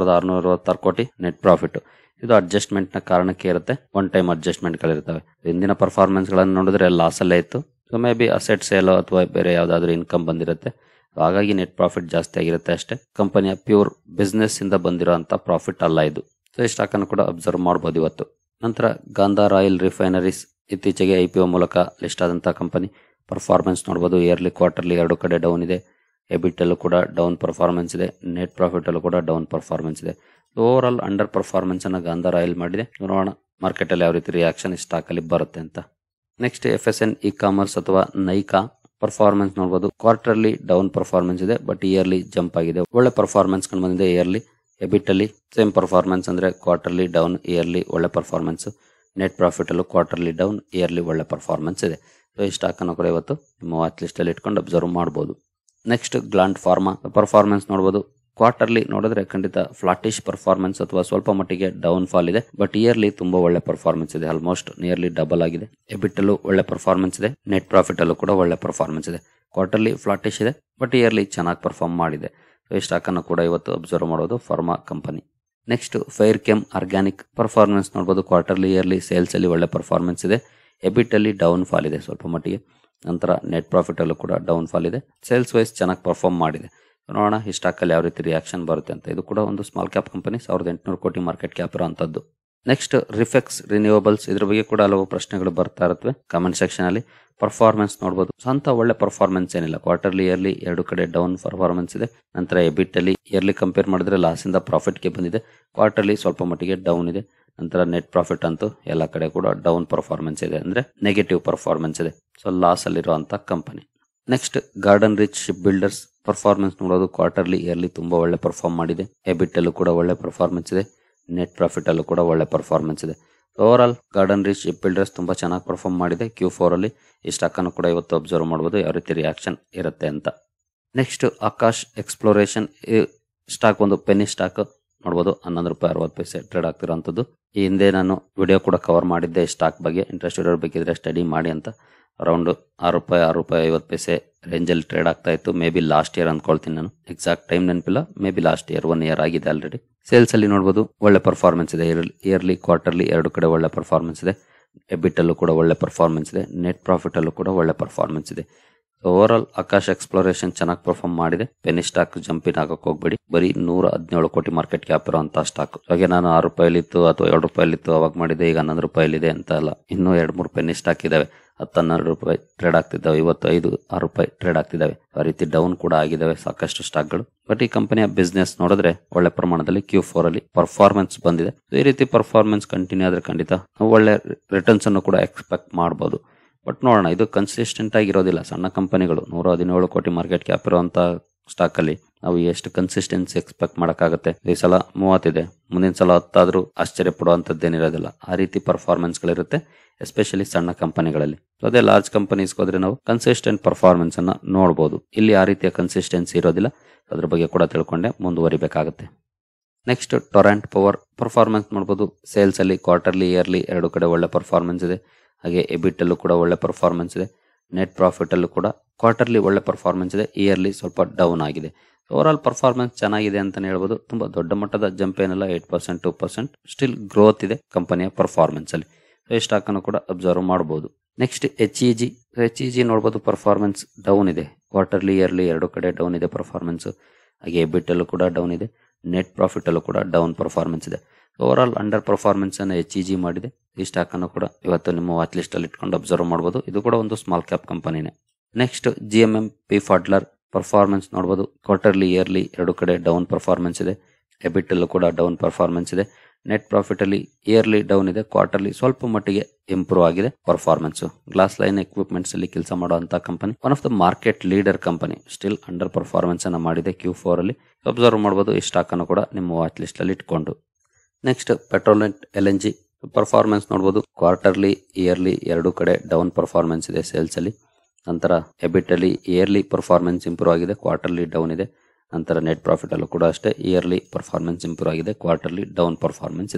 10,666 ಕೋಟಿ ನೆಟ್ ಪ್ರಾಫಿಟ್. ಇದು ಅಡ್ಜಸ್ಟ್ಮೆಂಟ್ ನ ಕಾರಣಕ್ಕೆ ಇರುತ್ತೆ. ಒನ್ ಟೈಮ್ ಅಡ್ಜಸ್ಟ್ಮೆಂಟ್ ಗಳಿರ್ತವೆ. ಹಿಂದಿನ ಪರ್ಫಾರ್ಮೆನ್ಸ್ ಗಳನ್ನು ನೋಡಿದ್ರೆ ಲಾಸ್ ಅಲ್ಲೇ ಇತ್ತು. So maybe asset sale ಅಥವಾ ಬೇರೆ ಯಾವ್ದಾದ್ರು ಇನ್ಕಮ್ ಬಂದಿರುತ್ತೆ, ಹಾಗಾಗಿ ನೆಟ್ ಪ್ರಾಫಿಟ್ ಜಾಸ್ತಿ ಆಗಿರುತ್ತೆ ಅಷ್ಟೇ. ಕಂಪನಿಯ ಪ್ಯೂರ್ ಬಿಸ್ನೆಸ್ ಇಂದ ಬಂದಿರುವಂತ ಪ್ರಾಫಿಟ್ ಅಲ್ಲ ಇದು. ಸೊ ಈ ಸ್ಟಾಕ್ ಅನ್ನು ಕೂಡ ಅಬ್ಸರ್ವ್ ಮಾಡಬಹುದು ಇವತ್ತು. ನಂತರ ಗಾಂಧಾರ್ ಆಯಿಲ್ ರಿಫೈನರೀಸ್ ಇತ್ತೀಚೆಗೆ IPO ಮೂಲಕ ಲಿಸ್ಟ್ ಆದಂತಹ ಕಂಪನಿ. ಪರ್ಫಾರ್ಮೆನ್ಸ್ ನೋಡಬಹುದು, ಇಯರ್ಲಿ ಕ್ವಾರ್ಟರ್ಲಿ ಎರಡು ಕಡೆ ಡೌನ್ ಇದೆ. ಎಬಿಟ್ ಅಲ್ಲೂ ಕೂಡ ಡೌನ್ ಪರ್ಫಾರ್ಮೆನ್ಸ್ ಇದೆ. ನೆಟ್ ಪ್ರಾಫಿಟ್ ಅಲ್ಲೂ ಕೂಡ ಡೌನ್ ಪರ್ಫಾರ್ಮೆನ್ಸ್ ಇದೆ. ಓವರ್ ಆಲ್ ಅಂಡರ್ ಪರ್ಫಾರ್ಮೆನ್ಸ್ ಅನ್ನ ಗಾಂಧಾರ್ ಆಯಿಲ್ ಮಾಡಿದೆ. ನೋಡೋಣ ಮಾರ್ಕೆಟ್ ಅಲ್ಲಿ ಯಾವ ರೀತಿ ರಿಯಾಕ್ಷನ್ ಸ್ಟಾಕ್ ಅಲ್ಲಿ ಬರುತ್ತೆ ಅಂತ. ನೆಕ್ಸ್ಟ್ FSN ಇ-ಕಾಮರ್ಸ್ ಅಥವಾ ನೈಕಾ ಪರ್ಫಾರ್ಮೆನ್ಸ್ ನೋಡಬಹುದು. ಕ್ವಾರ್ಟರ್ಲಿ ಡೌನ್ ಪರ್ಫಾರ್ಮೆನ್ಸ್ ಇದೆ, ಬಟ್ ಇಯರ್ಲಿ ಜಂಪ್ ಆಗಿದೆ. ಒಳ್ಳೆ ಪರ್ಫಾರ್ಮೆನ್ಸ್ ಕಂಡು ಬಂದಿದೆ. ಇಯರ್ಲಿ ಎಬಿಟ್ ಅಲ್ಲಿ ಸೇಮ್ ಪರ್ಫಾರ್ಮೆನ್ಸ್, ಅಂದ್ರೆ ಕ್ವಾರ್ಟರ್ಲಿ ಡೌನ್, ಇಯರ್ಲಿ ಒಳ್ಳೆ ಪರ್ಫಾರ್ಮೆನ್ಸ್. ನೆಟ್ ಪ್ರಾಫಿಟ್ ಅಲ್ಲೂ ಕ್ವಾರ್ಟರ್ಲಿ ಡೌನ್, ಇಯರ್ಲಿ ಒಳ್ಳೆ ಪರ್ಫಾರ್ಮೆನ್ಸ್ ಇದೆ. ಸೊ ಈ ಸ್ಟಾಕ್ ಅನ್ನು ಕೂಡ ಇವತ್ತು ನಿಮ್ಮ ವಾಚ್ ಲಿಸ್ಟ್ ಅಲ್ಲಿ ಇಟ್ಕೊಂಡು ಅಬ್ಸರ್ವ್ ಮಾಡಬಹುದು. ನೆಕ್ಸ್ಟ್ ಗ್ಲಾಂಟ್ ಫಾರ್ಮಾ ಪರ್ಫಾರ್ಮೆನ್ಸ್ ನೋಡಬಹುದು. ಕ್ವಾರ್ಟರ್ಲಿ ನೋಡಿದ್ರೆ ಖಂಡಿತ ಫ್ಲಾಟಿಶ್ ಪರ್ಫಾರ್ಮೆನ್ಸ್ ಅಥವಾ ಸ್ವಲ್ಪ ಮಟ್ಟಿಗೆ ಡೌನ್ ಫಾಲ್ ಇದೆ, ಬಟ್ ಇಯರ್ಲಿ ತುಂಬಾ ಒಳ್ಳೆ ಪರ್ಫಾರ್ಮೆನ್ಸ್ ಇದೆ. ಆಲ್ಮೋಸ್ಟ್ ನಿಯರ್ಲಿ ಡಬಲ್ ಆಗಿದೆ. ಎಬಿಟ್ ಅಲ್ಲೂ ಒಳ್ಳೆ ಪರ್ಫಾರ್ಮೆನ್ಸ್ ಇದೆ. ನೆಟ್ ಪ್ರಾಫಿಟ್ ಅಲ್ಲೂ ಕೂಡ ಒಳ್ಳೆ ಪರ್ಫಾರ್ಮೆನ್ಸ್ ಇದೆ. ಕ್ವಾರ್ಟರ್ಲಿ ಫ್ಲಾಟಿಶ್ ಇದೆ, ಬಟ್ ಇಯರ್ಲಿ ಚೆನ್ನಾಗಿ ಪರ್ಫಾರ್ಮ್ ಮಾಡಿದೆ. ಈ ಸ್ಟಾಕ್ ಅನ್ನು ಕೂಡ ಇವತ್ತು ಅಬ್ಸರ್ವ್ ಮಾಡೋದು pharma company. Next Fairchem Organic performance ನೋಡಬಹುದು. ಕ್ವಾರ್ಟರ್ಲಿ ಇಯರ್ಲಿ ಸೇಲ್ಸ್ ಅಲ್ಲಿ ಒಳ್ಳೆ ಪರ್ಫಾರ್ಮೆನ್ಸ್ ಇದೆ. ಎಬಿಟ್ ಅಲ್ಲಿ ಡೌನ್ ಫಾಲ್ ಇದೆ ಸ್ವಲ್ಪ ಮಟ್ಟಿಗೆ. ನಂತರ ನೆಟ್ ಪ್ರಾಫಿಟ್ ಅಲ್ಲೂ ಕೂಡ ಡೌನ್ ಫಾಲ್ ಇದೆ. ಸೇಲ್ಸ್ ವೈಸ್ ಚೆನ್ನಾಗಿ ಪರ್ಫಾರ್ಮ್ ಮಾಡಿದೆ. ನೋಡೋಣ ಈ ಸ್ಟಾಕ್ ಅಲ್ಲಿ ಯಾವ ರೀತಿ ರಿಯಾಕ್ಷನ್ ಬರುತ್ತೆ ಅಂತ. ಇದು ಕೂಡ ಒಂದು ಸ್ಮಾಲ್ ಕ್ಯಾಪ್ ಕಂಪನಿ, 1800 ಕೋಟಿ ಮಾರ್ಕೆಟ್ ಕ್ಯಾಪ್ ಇರುವಂತದ್ದು. ನೆಕ್ಸ್ಟ್ ರಿಫೆಕ್ಸ್ ರಿನ್ಯೂವಬಲ್ಸ್, ಇದ್ರ ಬಗ್ಗೆ ಕೂಡ ಹಲವು ಪ್ರಶ್ನೆಗಳು ಬರ್ತಾ ಇರುತ್ತವೆ ಕಮೆಂಟ್ ಸೆಕ್ಷನ್ ಅಲ್ಲಿ. ಪರ್ಫಾರ್ಮೆನ್ಸ್ ನೋಡಬಹುದು, ಸ್ವಂತ ಒಳ್ಳೆ ಪರ್ಫಾರ್ಮೆನ್ಸ್ ಏನಿಲ್ಲ. ಕ್ವಾರ್ಟರ್ಲಿ ಇಯರ್ಲಿ ಎರಡು ಕಡೆ ಡೌನ್ ಪರ್ಫಾರ್ಮೆನ್ಸ್ ಇದೆ. ನಂತರ ಎಬಿಟ್ ಅಲ್ಲಿ ಇಯರ್ಲಿ ಕಂಪೇರ್ ಮಾಡಿದ್ರೆ ಲಾಸ್ ಇಂದ ಪ್ರಾಫಿಟ್ ಗೆ ಬಂದಿದೆ. ಕ್ವಾರ್ಟರ್ಲಿ ಸ್ವಲ್ಪ ಮಟ್ಟಿಗೆ ಡೌನ್ ಇದೆ. ನಂತರ ನೆಟ್ ಪ್ರಾಫಿಟ್ ಅಂತೂ ಎಲ್ಲ ಕಡೆ ಕೂಡ ಡೌನ್ ಪರ್ಫಾರ್ಮೆನ್ಸ್ ಇದೆ, ಅಂದ್ರೆ ನೆಗೆಟಿವ್ ಪರ್ಫಾರ್ಮೆನ್ಸ್ ಇದೆ. ಸೊ ಲಾಸ್ ಅಲ್ಲಿರುವಂತ company. Next Garden Reach Shipbuilders performance ನೋಡೋದು. ಕ್ವಾರ್ಟರ್ಲಿ ಇಯರ್ಲಿ ತುಂಬಾ ಒಳ್ಳೆ ಪರ್ಫಾರ್ಮ್ ಮಾಡಿದೆ. ಎಬಿಟ್ ಅಲ್ಲೂ ಕೂಡ ಒಳ್ಳೆ ಪರ್ಫಾರ್ಮೆನ್ಸ್ ಇದೆ. ನೆಟ್ ಪ್ರಾಫಿಟ್ ಅಲ್ಲೂ ಕೂಡ ಒಳ್ಳೆ ಪರ್ಫಾರ್ಮೆನ್ಸ್ ಇದೆ. Overall Garden Reach Shipbuilders ತುಂಬಾ ಚೆನ್ನಾಗಿ ಪರ್ಫಾರ್ಮ್ ಮಾಡಿದೆ Q4 ಅಲ್ಲಿ. ಈ ಸ್ಟಾಕ್ ಅನ್ನು ಕೂಡ ಇವತ್ತು ಅಬ್ಸರ್ವ್ ಮಾಡಬಹುದು ಯಾವ ರೀತಿ ರಿಯಾಕ್ಷನ್ ಇರುತ್ತೆ ಅಂತ. ನೆಕ್ಸ್ಟ್ ಆಕಾಶ್ ಎಕ್ಸ್ಪ್ಲೋರೇಷನ್ ಸ್ಟಾಕ್, ಒಂದು ಪೆನ್ನಿ ಸ್ಟಾಕ್ ನೋಡಬಹುದು. 11 ರೂಪಾಯಿ 60 ಪೈಸೆ ಟ್ರೇಡ್ ಆಗ್ತಿರೋಂಥದ್ದು. ಈ ಹಿಂದೆ ನಾನು ವಿಡಿಯೋ ಕೂಡ ಕವರ್ ಮಾಡಿದ್ದೆ ಸ್ಟಾಕ್ ಬಗ್ಗೆ. ಇಂಟ್ರೆಸ್ಟ್ ಇರೋರು ಬೇಕಿದ್ರೆ ಸ್ಟಡಿ ಮಾಡಿ ಅಂತ. ಅರೌಂಡ್ 6 ರೂಪಾಯಿ 50 ಪೈಸೆ ರೇಂಜ್ ಅಲ್ಲಿ ಟ್ರೇಡ್ ಆಗ್ತಾ ಇತ್ತು. ಮೇ ಬಿ ಲಾಸ್ಟ್ ಇಯರ್ ಅನ್ಕೊಳ್ತೀನಿ ನಾನು, ಎಕ್ಸಾಕ್ಟ್ ಟೈಮ್ ನೆನಪಿಲ್ಲ. Maybe last year 1 year ಆಗಿದೆ ಆಲ್ರೆಡಿ. ಸೇಲ್ಸ್ ಅಲ್ಲಿ ನೋಡಬಹುದು ಒಳ್ಳೆ ಪರ್ಫಾರ್ಮೆನ್ಸ್ ಇದೆ. ಇಯರ್ಲಿ ಕ್ವಾರ್ಟರ್ಲಿ ಎರಡು ಕಡೆ ಒಳ್ಳೆ ಪರ್ಫಾರ್ಮೆನ್ಸ್ ಇದೆ. ಎಬಿಟ್ ಅಲ್ಲೂ ಕೂಡ ಒಳ್ಳೆ ಪರ್ಫಾರ್ಮೆನ್ಸ್ ಇದೆ. ನೆಟ್ ಪ್ರಾಫಿಟ್ ಅಲ್ಲೂ ಕೂಡ ಒಳ್ಳೆ ಪರ್ಫಾರ್ಮೆನ್ಸ್ ಇದೆ. ಓವರ್ ಆಲ್ ಆಕಾಶ್ ಎಕ್ಸ್ಪ್ಲೋರೇಷನ್ ಚೆನ್ನಾಗಿ ಪರ್ಫಾರ್ಮ್ ಮಾಡಿದೆ. ಪೆನಿ ಸ್ಟಾಕ್ ಜಂಪಿನ್ ಆಗಕ್ಕೆ ಹೋಗ್ಬೇಡಿ. ಬರೀ 117 ಕೋಟಿ ಮಾರ್ಕೆಟ್ ಕ್ಯಾಪ್ ಇರುವಂತಹ ಸ್ಟಾಕ್. ಹಾಗೆ ನಾನು 6 ರೂಪಾಯಿಲಿತ್ತು ಅಥವಾ 2 ರೂಪಾಯಿಲಿತ್ತು ಅವಾಗ ಮಾಡಿದೆ, ಈಗ 11 ರೂಪಾಯಿಲಿದೆ ಅಂತ ಅಲ್ಲ. ಇನ್ನೂ 2-3 ಪೆನ್ನಿ ಸ್ಟಾಕ್ ಇದಾವೆ. 10-12 ರೂಪಾಯಿ ಟ್ರೇಡ್ ಆಗ್ತಿದ್ದಾವೆ. ಇವತ್ತು 5-6 ರೂಪಾಯಿ ಟ್ರೇಡ್ ಆಗ್ತಿದ್ದಾವೆ. ಆ ರೀತಿ ಡೌನ್ ಕೂಡ ಆಗಿದ್ದಾವೆ ಸಾಕಷ್ಟು ಸ್ಟಾಕ್ಗಳು. ಬಟ್ ಈ ಕಂಪನಿಯ ಬಿಸ್ನೆಸ್ ನೋಡಿದ್ರೆ ಒಳ್ಳೆ ಪ್ರಮಾಣದಲ್ಲಿ Q4 ಅಲ್ಲಿ ಪರ್ಫಾರ್ಮೆನ್ಸ್ ಬಂದಿದೆ. ಈ ರೀತಿ ಪರ್ಫಾರ್ಮೆನ್ಸ್ ಕಂಟಿನ್ಯೂ ಆದ್ರೆ ಖಂಡಿತ ಒಳ್ಳೆ ರಿಟರ್ನ್ಸ್ ಅನ್ನು ಕೂಡ ಎಕ್ಸ್ಪೆಕ್ಟ್ ಮಾಡಬಹುದು. ಬಟ್ ನೋಡೋಣ, ಇದು ಕನ್ಸಿಸ್ಟೆಂಟ್ ಆಗಿರೋದಿಲ್ಲ. ಸಣ್ಣ ಕಂಪನಿಗಳು 117 ಕೋಟಿ ಮಾರ್ಕೆಟ್ ಕ್ಯಾಪ್ ಇರುವಂತ ಸ್ಟಾಕ್ ಅಲ್ಲಿ ನಾವು ಎಷ್ಟು ಕನ್ಸಿಸ್ಟೆನ್ಸಿ ಎಕ್ಸ್ಪೆಕ್ಟ್ ಮಾಡಕ್ಕಾಗತ್ತೆ. ಈ ಸಲ 30 ಇದೆ, ಮುಂದಿನ ಸಲ 10 ಆದ್ರೂ ಆಶ್ಚರ್ಯ ಪಡುವಂತದ್ದೇನಿರೋದಿಲ್ಲ. ಆ ರೀತಿ ಪರ್ಫಾರ್ಮೆನ್ಸ್ ಗಳಿರುತ್ತೆ ಎಸ್ಪೆಷಲಿ ಸಣ್ಣ ಕಂಪನಿಗಳಲ್ಲಿ. ಅದೇ ಲಾರ್ಜ್ ಕಂಪನೀಸ್ ಹೋದ್ರೆ ನಾವು ಕನ್ಸಿಸ್ಟೆಂಟ್ ಪರ್ಫಾರ್ಮೆನ್ಸ್ ಅನ್ನ ನೋಡಬಹುದು. ಇಲ್ಲಿ ಆ ರೀತಿಯ ಕನ್ಸಿಸ್ಟೆನ್ಸಿ ಇರೋದಿಲ್ಲ. ಅದ್ರ ಬಗ್ಗೆ ಕೂಡ ತಿಳ್ಕೊಂಡೆ ಮುಂದುವರಿಬೇಕಾಗುತ್ತೆ. ನೆಕ್ಸ್ಟ್ ಟೊರೆಂಟ್ ಪವರ್ ಪರ್ಫಾರ್ಮೆನ್ಸ್ ನೋಡಬಹುದು. ಸೇಲ್ಸ್ ಅಲ್ಲಿ ಕ್ವಾರ್ಟರ್ಲಿ ಇಯರ್ಲಿ ಎರಡು ಕಡೆ ಒಳ್ಳೆ ಪರ್ಫಾರ್ಮೆನ್ಸ್ ಇದೆ. ಹಾಗೆ ಎಬಿಟ್ ಅಲ್ಲೂ ಕೂಡ ಒಳ್ಳೆ ಪರ್ಫಾರ್ಮೆನ್ಸ್ ಇದೆ. ನೆಟ್ ಪ್ರಾಫಿಟ್ ಅಲ್ಲೂ ಕೂಡ ಕ್ವಾರ್ಟರ್ಲಿ ಒಳ್ಳೆ ಪರ್ಫಾರ್ಮೆನ್ಸ್ ಇದೆ. ಇಯರ್ಲಿ ಸ್ವಲ್ಪ ಡೌನ್ ಆಗಿದೆ. ಓವರ್ ಆಲ್ ಪರ್ಫಾರ್ಮೆನ್ಸ್ ಚೆನ್ನಾಗಿದೆ ಅಂತಾನೆ ಹೇಳ್ಬೋದು. ತುಂಬಾ ದೊಡ್ಡ ಮಟ್ಟದ ಜಂಪ್ ಏನಲ್ಲ, 8% 2% ಸ್ಟಿಲ್ ಗ್ರೋತ್ ಇದೆ ಕಂಪನಿಯ ಪರ್ಫಾರ್ಮೆನ್ಸ್ ಅಲ್ಲಿ. ಈ ಸ್ಟಾಕ್ ಅನ್ನು ಕೂಡ ಅಬ್ಸರ್ವ್ ಮಾಡಬಹುದು. ನೆಕ್ಸ್ಟ್ HEG ನೋಡಬಹುದು. ಪರ್ಫಾರ್ಮೆನ್ಸ್ ಡೌನ್ ಇದೆ. ಕ್ವಾರ್ಟರ್ಲಿ ಇಯರ್ಲಿ ಎರಡು ಕಡೆ ಡೌನ್ ಇದೆ ಪರ್ಫಾರ್ಮೆನ್ಸ್. ಹಾಗೆ ಎಬಿಟ್ ಅಲ್ಲೂ ಕೂಡ ಡೌನ್ ಇದೆ. ನೆಟ್ ಪ್ರಾಫಿಟ್ ಅಲ್ಲೂ ಕೂಡ ಡೌನ್ ಪರ್ಫಾರ್ಮೆನ್ಸ್ ಇದೆ. ಓವರ್ ಆಲ್ ಅಂಡರ್ ಪರ್ಫಾರ್ಮೆನ್ಸ್ ಅನ್ನು HEG ಮಾಡಿದೆ. ಈ ಸ್ಟಾಕ್ ಅನ್ನು ಕೂಡ ಇವತ್ತು ನಿಮ್ಮ ವಾಚ್ ಲಿಸ್ಟ್ ಅಲ್ಲಿ ಇಟ್ಕೊಂಡು ಅಬ್ಸರ್ವ್ ಮಾಡಬಹುದು. ಇದು ಕೂಡ ಒಂದು ಸ್ಮಾಲ್ ಕ್ಯಾಪ್ ಕಂಪನಿನೇ. ನೆಕ್ಸ್ಟ್ GMMP ಫಾಡ್ಲರ್ ಪರ್ಫಾರ್ಮೆನ್ಸ್ ನೋಡಬಹುದು. ಕ್ವಾರ್ಟರ್ಲಿ ಇಯರ್ಲಿ ಎರಡು ಕಡೆ ಡೌನ್ ಪರ್ಫಾರ್ಮೆನ್ಸ್ ಇದೆ. ಎಬಿಟ್ ಅಲ್ಲೂ ಕೂಡ ಡೌನ್ ಪರ್ಫಾರ್ಮೆನ್ಸ್ ಇದೆ. ನೆಟ್ ಪ್ರಾಫಿಟ್ ಅಲ್ಲಿ ಇಯರ್ಲಿ ಡೌನ್ ಇದೆ. ಕ್ವಾರ್ಟರ್ಲಿ ಸ್ವಲ್ಪ ಮಟ್ಟಿಗೆ ಇಂಪ್ರೂವ್ ಆಗಿದೆ ಪರ್ಫಾರ್ಮೆನ್ಸ್. ಗ್ಲಾಸ್ ಲೈನ್ ಎಕ್ವಿಪ್ಮೆಂಟ್ಸ್ ಅಲ್ಲಿ ಕೆಲಸ ಮಾಡುವಂತಹ company, one of the market leader company. Still underperformance ಅನ್ನ ಮಾಡಿದೆ Q4 ಅಲ್ಲಿ. ಅಬ್ಸರ್ವ್ ಮಾಡಬಹುದು ಈ ಸ್ಟಾಕ್ ಅನ್ನು ಕೂಡ ನಿಮ್ಮ ವಾಚ್ ಲಿಸ್ಟ್ ಅಲ್ಲಿ ಇಟ್ಕೊಂಡು. ನೆಕ್ಸ್ಟ್ ಪೆಟ್ರೋನೆಟ್ LNG ಪರ್ಫಾರ್ಮೆನ್ಸ್ ನೋಡಬಹುದು. ಕ್ವಾರ್ಟರ್ಲಿ ಇಯರ್ಲಿ ಎರಡು ಕಡೆ ಡೌನ್ ಪರ್ಫಾರ್ಮೆನ್ಸ್ ಇದೆ ಸೇಲ್ಸ್ ಅಲ್ಲಿ. ನಂತರ ಎಬಿಟ್ ಅಲ್ಲಿ ಇಯರ್ಲಿ ಪರ್ಫಾರ್ಮೆನ್ಸ್ ಇಂಪ್ರೂವ್ ಆಗಿದೆ. ಕ್ವಾರ್ಟರ್ಲಿ ಡೌನ್ ಇದೆ. ನಂತರ ನೆಟ್ ಪ್ರಾಫಿಟ್ ಅಲ್ಲೂ ಕೂಡ ಅಷ್ಟೇ ಇಯರ್ಲಿ ಪರ್ಫಾರ್ಮೆನ್ಸ್ ಇಂಪ್ರೂವ್ ಆಗಿದೆ. ಕ್ವಾರ್ಟರ್ಲಿ ಡೌನ್ ಪರ್ಫಾರ್ಮೆನ್ಸ್ ಇದೆ.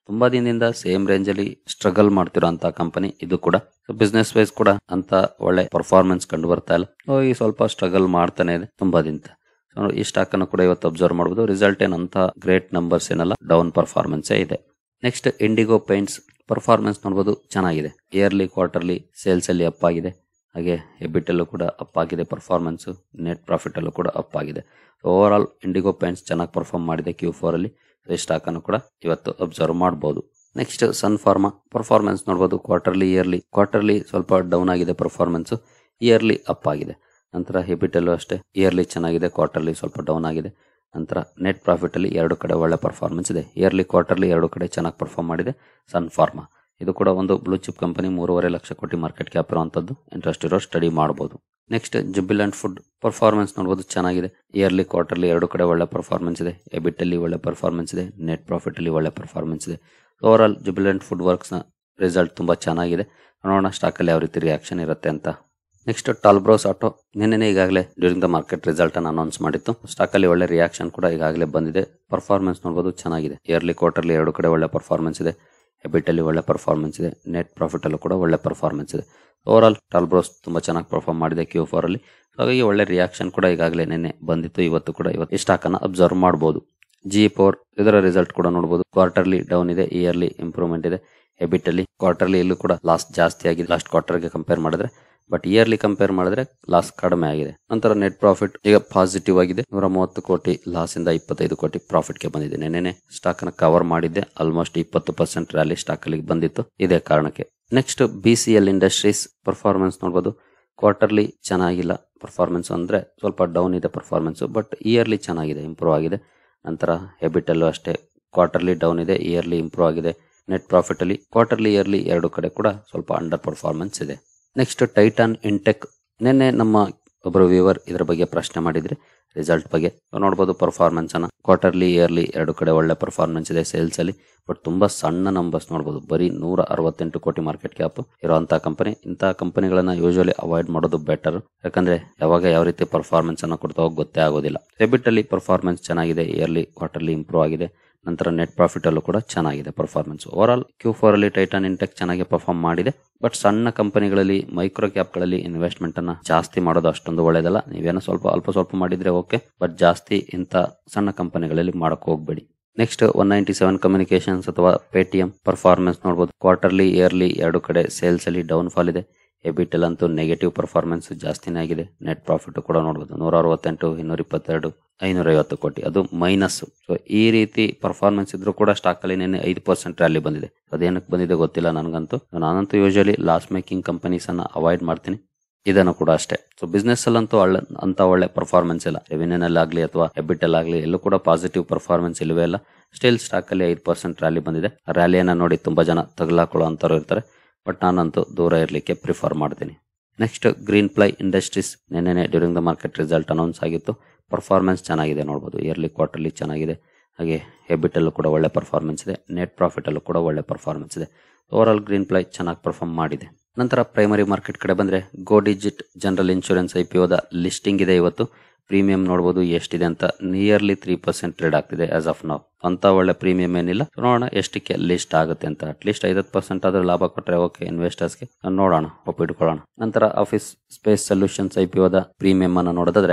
ತುಂಬಾ ದಿನದಿಂದ ಸೇಮ್ ರೇಂಜ್ ಅಲ್ಲಿ ಸ್ಟ್ರಗಲ್ ಮಾಡ್ತಿರೋಂತ ಕಂಪನಿ ಇದು ಕೂಡ. ಬಿಸ್ನೆಸ್ ವೈಸ್ ಕೂಡ ಅಂತ ಒಳ್ಳೆ ಪರ್ಫಾರ್ಮೆನ್ಸ್ ಕಂಡು ಬರ್ತಾ ಇಲ್ಲ. ಈ ಸ್ವಲ್ಪ ಸ್ಟ್ರಗಲ್ ಮಾಡ್ತಾನೆ ಇದೆ ತುಂಬಾ ದಿನ. ಈ ಸ್ಟಾಕ್ ಅನ್ನು ಕೂಡ ಇವತ್ತು ಅಬ್ಸರ್ವ್ ಮಾಡಬಹುದು. ರಿಸಲ್ಟ್ ಏನಂತ ಗ್ರೇಟ್ ನಂಬರ್ಸ್ ಏನಲ್ಲ, ಡೌನ್ ಪರ್ಫಾರ್ಮೆನ್ಸ್ ಇದೆ. ನೆಕ್ಸ್ಟ್ ಇಂಡಿಗೋ ಪೇಂಟ್ಸ್ ಪರ್ಫಾರ್ಮೆನ್ಸ್ ನೋಡಬಹುದು, ಚೆನ್ನಾಗಿದೆ. ಇಯರ್ಲಿ ಕ್ವಾರ್ಟರ್ಲಿ ಸೇಲ್ಸ್ ಅಲ್ಲಿ ಅಪ್ ಆಗಿದೆ, ಹಾಗೆ ಎಬಿಟ್ ಅಲ್ಲೂ ಕೂಡ ಅಪ್ ಆಗಿದೆ ಪರ್ಫಾರ್ಮೆನ್ಸ್, ನೆಟ್ ಪ್ರಾಫಿಟ್ ಅಲ್ಲೂ ಕೂಡ ಅಪ್ ಆಗಿದೆ. ಓವರ್ ಆಲ್ ಇಂಡಿಗೋ ಪೇಂಟ್ಸ್ ಚೆನ್ನಾಗಿ ಪರ್ಫಾರ್ಮ್ ಮಾಡಿದೆ Q4 ಅಲ್ಲಿ. ಈ ಸ್ಟಾಕ್ ಅನ್ನು ಕೂಡ ಇವತ್ತು ಅಬ್ಸರ್ವ್ ಮಾಡಬಹುದು. ನೆಕ್ಸ್ಟ್ ಸನ್ ಫಾರ್ಮಾ ಪರ್ಫಾರ್ಮೆನ್ಸ್ ನೋಡಬಹುದು, ಕ್ವಾರ್ಟರ್ಲಿ ಸ್ವಲ್ಪ ಡೌನ್ ಆಗಿದೆ ಪರ್ಫಾರ್ಮೆನ್ಸ್, ಇಯರ್ಲಿ ಅಪ್ ಆಗಿದೆ. ನಂತರ ಎಬಿಟ್ ಅಲ್ಲೂ ಅಷ್ಟೇ ಇಯರ್ಲಿ ಚೆನ್ನಾಗಿದೆ, ಕ್ವಾರ್ಟರ್ಲಿ ಸ್ವಲ್ಪ ಡೌನ್ ಆಗಿದೆ. ನಂತರ ನೆಟ್ ಪ್ರಾಫಿಟ್ ಅಲ್ಲಿ ಎರಡು ಕಡೆ ಒಳ್ಳೆ ಪರ್ಫಾರ್ಮೆನ್ಸ್ ಇದೆ. ಇಯರ್ಲಿ ಕ್ವಾರ್ಟರ್ಲಿ ಎರಡು ಕಡೆ ಚೆನ್ನಾಗಿ ಪರ್ಫಾರ್ಮ್ ಮಾಡಿದೆ ಸನ್ ಫಾರ್ಮಾ. ಇದು ಕೂಡ ಒಂದು ಬ್ಲೂ ಚಿಪ್ ಕಂಪನಿ, 3.5 ಲಕ್ಷ ಕೋಟಿ ಮಾರ್ಕೆಟ್ ಕ್ಯಾಪ್ ಇರುವಂತದ್ದು. ಇಂಟ್ರೆಸ್ಟ್ ಇರೋ ಸ್ಟಡಿ ಮಾಡಬಹುದು. ನೆಕ್ಸ್ಟ್ ಜುಬಿಲೆಂಟ್ ಫುಡ್ ಪರ್ಫಾರ್ಮೆನ್ಸ್ ನೋಡಬಹುದು, ಚೆನ್ನಾಗಿದೆ. ಇಯರ್ಲಿ ಕ್ವಾರ್ಟರ್ಲಿ ಎರಡು ಕಡೆ ಒಳ್ಳೆ ಪರ್ಫಾರ್ಮೆನ್ಸ್ ಇದೆ. ಎಬಿಟ್ ಅಲ್ಲಿ ಒಳ್ಳೆ ಪರ್ಫಾರ್ಮೆನ್ಸ್ ಇದೆ, ನೆಟ್ ಪ್ರಾಫಿಟ್ ಅಲ್ಲಿ ಒಳ್ಳೆ ಪರ್ಫಾರ್ಮೆನ್ಸ್ ಇದೆ. Overall Jubilant Food Works ನ ರಿಸಲ್ಟ್ ತುಂಬಾ ಚೆನ್ನಾಗಿದೆ. ನೋಡೋಣ ಸ್ಟಾಕ್ ಅಲ್ಲಿ ಯಾವ ರೀತಿ ರಿಯಾಕ್ಷನ್ ಇರುತ್ತೆ ಅಂತ. ನೆಕ್ಸ್ಟ್ ಟಾಲ್ಬ್ರೋಸ್ ಆಟೋ ನಿನ್ನೆ ಈಗಾಗಲೇ ಡ್ಯೂರಿಂಗ್ ದ ಮಾರ್ಕೆಟ್ ರಿಸಲ್ಟ್ ಅನ್ನು ಅನೌನ್ಸ್ ಮಾಡಿತ್ತು. ಸ್ಟಾಕ್ ಅಲ್ಲಿ ಒಳ್ಳೆ ರಿಯಾಕ್ಷನ್ ಕೂಡ ಈಗಾಗಲೇ ಬಂದಿದೆ. ಪರ್ಫಾರ್ಮೆನ್ಸ್ ನೋಡಬಹುದು, ಚೆನ್ನಾಗಿದೆ. ಇಯರ್ಲಿ ಕ್ವಾರ್ಟರ್ಲಿ ಎರಡು ಕಡೆ ಒಳ್ಳೆ ಪರ್ಫಾರ್ಮೆನ್ಸ್ ಇದೆ. ಎಬಿಟ್ ಅಲ್ಲಿ ಒಳ್ಳೆ ಪರ್ಫಾರ್ಮೆನ್ಸ್ ಇದೆ, ನೆಟ್ ಪ್ರಾಫಿಟ್ ಅಲ್ಲೂ ಕೂಡ ಒಳ್ಳೆ ಪರ್ಫಾರ್ಮೆನ್ಸ್ ಇದೆ. ಓವರ್ ಆಲ್ ಟಾಲ್ಬ್ರೋಸ್ ತುಂಬಾ ಚೆನ್ನಾಗಿ ಪರ್ಫಾರ್ಮ್ ಮಾಡಿದೆ Q4 ಅಲ್ಲಿ. ಹಾಗಾಗಿ ಒಳ್ಳೆ ರಿಯಾಕ್ಷನ್ ಕೂಡ ಈಗಾಗಲೇ ನಿನ್ನೆ ಬಂದಿತ್ತು. ಇವತ್ತು ಕೂಡ ಈ ಸ್ಟಾಕ್ ಅನ್ನ ಅಬ್ಸರ್ವ್ ಮಾಡಬಹುದು. GE ಪವರ್ ಇದರ ರಿಸಲ್ಟ್ ಕೂಡ ನೋಡಬಹುದು. ಕ್ವಾರ್ಟರ್ಲಿ ಡೌನ್ ಇದೆ, ಇಯರ್ಲಿ ಇಂಪ್ರೂವ್ಮೆಂಟ್ ಇದೆ. ಎಬಿಟ್ ಅಲ್ಲಿ ಕ್ವಾರ್ಟರ್ಲಿ ಇಲ್ಲೂ ಕೂಡ ಲಾಸ್ ಜಾಸ್ತಿ ಆಗಿದೆ ಲಾಸ್ಟ್ ಕ್ವಾರ್ಟರ್ಗೆ ಕಂಪೇರ್ ಮಾಡಿದ್ರೆ, ಬಟ್ ಇಯರ್ಲಿ ಕಂಪೇರ್ ಮಾಡಿದ್ರೆ ಲಾಸ್ ಕಡಿಮೆ ಆಗಿದೆ. ನಂತರ ನೆಟ್ ಪ್ರಾಫಿಟ್ ಈಗ ಪಾಸಿಟಿವ್ ಆಗಿದೆ, 130 ಕೋಟಿ ಲಾಸ್ ಇಂದ 25 ಕೋಟಿ ಪ್ರಾಫಿಟ್ ಗೆ ಬಂದಿದೆ. ನೆನ್ನೆ ಸ್ಟಾಕ್ ಅನ್ನ ಕವರ್ ಮಾಡಿದ್ದೆ, ಆಲ್ಮೋಸ್ಟ್ 20% ರ್ಯಾಲಿ ಸ್ಟಾಕ್ ಅಲ್ಲಿ ಬಂದಿತ್ತು ಇದೇ ಕಾರಣಕ್ಕೆ. ನೆಕ್ಸ್ಟ್ BCL ಇಂಡಸ್ಟ್ರೀಸ್ ಪರ್ಫಾರ್ಮೆನ್ಸ್ ನೋಡಬಹುದು. ಕ್ವಾರ್ಟರ್ಲಿ ಚೆನ್ನಾಗಿಲ್ಲ ಪರ್ಫಾರ್ಮೆನ್ಸ್, ಅಂದ್ರೆ ಸ್ವಲ್ಪ ಡೌನ್ ಇದೆ ಪರ್ಫಾರ್ಮೆನ್ಸ್, ಬಟ್ ಇಯರ್ಲಿ ಚೆನ್ನಾಗಿದೆ, ಇಂಪ್ರೂವ್ ಆಗಿದೆ. ನಂತರ ಎಬಿಟ್ ಅಲ್ಲೂ ಅಷ್ಟೇ ಕ್ವಾರ್ಟರ್ಲಿ ಡೌನ್ ಇದೆ, ಇಯರ್ಲಿ ಇಂಪ್ರೂವ್ ಆಗಿದೆ. ನೆಟ್ ಪ್ರಾಫಿಟ್ ಅಲ್ಲಿ ಕ್ವಾರ್ಟರ್ಲಿ ಇಯರ್ಲಿ ಎರಡು ಕಡೆ ಕೂಡ ಸ್ವಲ್ಪ ಅಂಡರ್ ಪರ್ಫಾರ್ಮೆನ್ಸ್ ಇದೆ. ನೆಕ್ಸ್ಟ್ ಟೈಟಾನ್ ಇಂಟೆಕ್ ನಿನ್ನೆ ನಮ್ಮ ಒಬ್ಬರು ವ್ಯೂವರ್ ಇದರ ಬಗ್ಗೆ ಪ್ರಶ್ನೆ ಮಾಡಿದ್ರೆ ರಿಸಲ್ಟ್ ಬಗ್ಗೆ ನೋಡಬಹುದು. ಪರ್ಫಾರ್ಮೆನ್ಸ್ ಅನ್ನ ಕ್ವಾರ್ಟರ್ಲಿ ಇಯರ್ಲಿ ಎರಡು ಕಡೆ ಒಳ್ಳೆ ಪರ್ಫಾರ್ಮೆನ್ಸ್ ಇದೆ ಸೇಲ್ಸ್ ಅಲ್ಲಿ, ಬಟ್ ತುಂಬಾ ಸಣ್ಣ ನಂಬರ್ಸ್ ನೋಡಬಹುದು. ಬರೀ 168 ಕೋಟಿ ಮಾರ್ಕೆಟ್ ಕ್ಯಾಪ್ ಇರುವಂತಹ ಕಂಪನಿ. ಇಂತಹ ಕಂಪನಿಗಳನ್ನ ಯೂಶುವಲಿ ಅವಾಯ್ಡ್ ಮಾಡೋದು ಬೆಟರ್, ಯಾಕಂದ್ರೆ ಯಾವಾಗ ಯಾವ ರೀತಿ ಪರ್ಫಾರ್ಮೆನ್ಸ್ ಅನ್ನ ಕೊಡ್ತಾ ಹೋಗಿ ಗೊತ್ತೇ ಆಗೋದಿಲ್ಲ. ಎಬಿಟ್ ಅಲ್ಲಿ ಪರ್ಫಾರ್ಮೆನ್ಸ್ ಚೆನ್ನಾಗಿದೆ, ಇಯರ್ಲಿ ಕ್ವಾರ್ಟರ್ಲಿ ಇಂಪ್ರೂವ್ ಆಗಿದೆ. ನಂತರ ನೆಟ್ ಪ್ರಾಫಿಟ್ ಅಲ್ಲೂ ಕೂಡ ಚೆನ್ನಾಗಿದೆ ಪರ್ಫಾರ್ಮೆನ್ಸ್. ಓವರ್ ಆಲ್ Q4 ಅಲ್ಲಿ ಟೈಟಾನ್ ಇಂಟೆಕ್ ಚೆನ್ನಾಗಿ ಪರ್ಫಾರ್ಮ್ ಮಾಡಿದೆ. ಬಟ್ ಸಣ್ಣ ಕಂಪನಿಗಳಲ್ಲಿ ಮೈಕ್ರೋ ಕ್ಯಾಪ್ ಗಳಲ್ಲಿ ಇನ್ವೆಸ್ಟ್ಮೆಂಟ್ ಅನ್ನ ಜಾಸ್ತಿ ಮಾಡೋದು ಅಷ್ಟೊಂದು ಒಳ್ಳೇದಲ್ಲ. ನೀವೇನೋ ಅಲ್ಪ ಸ್ವಲ್ಪ ಮಾಡಿದ್ರೆ ಓಕೆ, ಬಟ್ ಜಾಸ್ತಿ ಇಂತ ಸಣ್ಣ ಕಂಪನಿಗಳಲ್ಲಿ ಮಾಡಕ್ ಹೋಗ್ಬೇಡಿ. ನೆಕ್ಸ್ಟ್ 197 ಕಮ್ಯುನಿಕೇಶನ್ಸ್ ಅಥವಾ ಪೇಟಿಎಂ ಪರ್ಫಾರ್ಮೆನ್ಸ್ ನೋಡಬಹುದು. ಕ್ವಾರ್ಟರ್ಲಿ ಇಯರ್ಲಿ ಎರಡು ಕಡೆ ಸೇಲ್ಸ್ ಅಲ್ಲಿ ಡೌನ್ ಫಾಲ್ ಇದೆ. ಎಬಿಟ್ ಅಂತೂ ನೆಗೆಟಿವ್ ಪರ್ಫಾರ್ಮೆನ್ಸ್ ಜಾಸ್ತಿನೇ ಆಗಿದೆ. ನೆಟ್ ಪ್ರಾಫಿಟ್ ಕೂಡ ನೋಡಬಹುದು, 168, 222, 550 ಕೋಟಿ, ಅದು ಮೈನಸ್. ಸೊ ಈ ರೀತಿ ಪರ್ಫಾರ್ಮೆನ್ಸ್ ಇದ್ರೂ ಕೂಡ ಸ್ಟಾಕ್ ಅಲ್ಲಿ ನಿನ್ನೆ 5% ರ್ಯಾಲಿ ಬಂದಿದೆ. ಅದೇನಕ್ಕೆ ಬಂದಿದೆ ಗೊತ್ತಿಲ್ಲ ನನಗಂತೂ. ನಾನಂತೂ ಯೂಶುವಲಿ ಲಾಸ್ ಮೇಕಿಂಗ್ ಕಂಪನೀಸ್ ಅನ್ನ ಅವಾಯ್ಡ್ ಮಾಡ್ತೀನಿ. ಇದನ್ನು ಕೂಡ ಅಷ್ಟೇ. ಸೊ ಬಿಸ್ನೆಸ್ ಅಲ್ಲಂತೂ ಅಂತ ಒಳ್ಳೆ ಪರ್ಫಾರ್ಮೆನ್ಸ್ ಇಲ್ಲ. ರೆವಿನ್ಯೂನಲ್ಲಾಗ್ಲಿ ಅಥವಾ ಎಬಿಟ್ ಅಲ್ಲಾಗ್ಲಿ ಎಲ್ಲೂ ಕೂಡ ಪಾಸಿಟಿವ್ ಪರ್ಫಾರ್ಮೆನ್ಸ್ ಇಲ್ಲವೇ ಇಲ್ಲ. ಸ್ಟಿಲ್ ಸ್ಟಾಕ್ ಅಲ್ಲಿ 5% ರ್ಯಾಲಿ ಬಂದಿದೆ. ರ್ಯಾಲಿಯನ್ನ ನೋಡಿ ತುಂಬಾ ಜನ ತಗಲಾಕೊಳ್ಳೋ ಅಂತವ್ರು ಇರ್ತಾರೆ, ಬಟ್ ನಾನಂತೂ ದೂರ ಇರಲಿಕ್ಕೆ ಪ್ರಿಫರ್ ಮಾಡ್ತೀನಿ. ನೆಕ್ಸ್ಟ್ ಗ್ರೀನ್ ಪ್ಲೈ ಇಂಡಸ್ಟ್ರೀಸ್ ನಿನ್ನೆ during the market result announce ಆಗಿತ್ತು. ಪರ್ಫಾರ್ಮೆನ್ಸ್ ಚೆನ್ನಾಗಿದೆ ನೋಡಬಹುದು. ಇಯರ್ಲಿ ಕ್ವಾರ್ಟರ್ಲಿ ಚೆನ್ನಾಗಿದೆ, ಹಾಗೆ ಎಬಿಟ್ ಅಲ್ಲೂ ಕೂಡ ಒಳ್ಳೆ ಪರ್ಫಾರ್ಮೆನ್ಸ್ ಇದೆ. ನೆಟ್ ಪ್ರಾಫಿಟ್ ಅಲ್ಲೂ ಕೂಡ ಒಳ್ಳೆ ಪರ್ಫಾರ್ಮೆನ್ಸ್ ಇದೆ. ಓವರ್ ಆಲ್ ಗ್ರೀನ್ ಪ್ಲೈ ಚೆನ್ನಾಗಿ ಪರ್ಫಾರ್ಮ್ ಮಾಡಿದೆ. ನಂತರ ಪ್ರೈಮರಿ ಮಾರ್ಕೆಟ್ ಕಡೆ ಬಂದ್ರೆ ಗೋ ಡಿಜಿಟ್ ಜನರಲ್ ಇನ್ಶೂರೆನ್ಸ್ IPOದ ಲಿಸ್ಟಿಂಗ್ ಇದೆ ಇವತ್ತು. ಪ್ರೀಮಿಯಂ ನೋಡಬಹುದು ಎಷ್ಟಿದೆ ಅಂತ, ನಿಯರ್ಲಿ 3% ಟ್ರೇಡ್ ಆಗ್ತಿದೆ ಆಸ್ ಆಫ್ ನೌ. ಅಂತ ಒಳ್ಳೆ ಪ್ರೀಮಿಯಂ ಏನಿಲ್ಲ. ನೋಡೋಣ ಎಷ್ಟಕ್ಕೆ ಲಿಸ್ಟ್ ಆಗುತ್ತೆ ಅಂತ. ಅಟ್ಲೀಸ್ಟ್ 50% ಆದ್ರೂ ಲಾಭ ಕೊಟ್ಟರೆ ಓಕೆ ಇನ್ವೆಸ್ಟರ್ಸ್ಗೆ, ನೋಡೋಣ, ಒಪ್ಪಿಟ್ಕೊಳ್ಳೋಣ. ನಂತರ ಆಫೀಸ್ ಸ್ಪೇಸ್ ಸೊಲ್ಯೂಷನ್ಸ್ IPOದ ಪ್ರೀಮಿಯಂ ಅನ್ನು ನೋಡೋದಾದ್ರೆ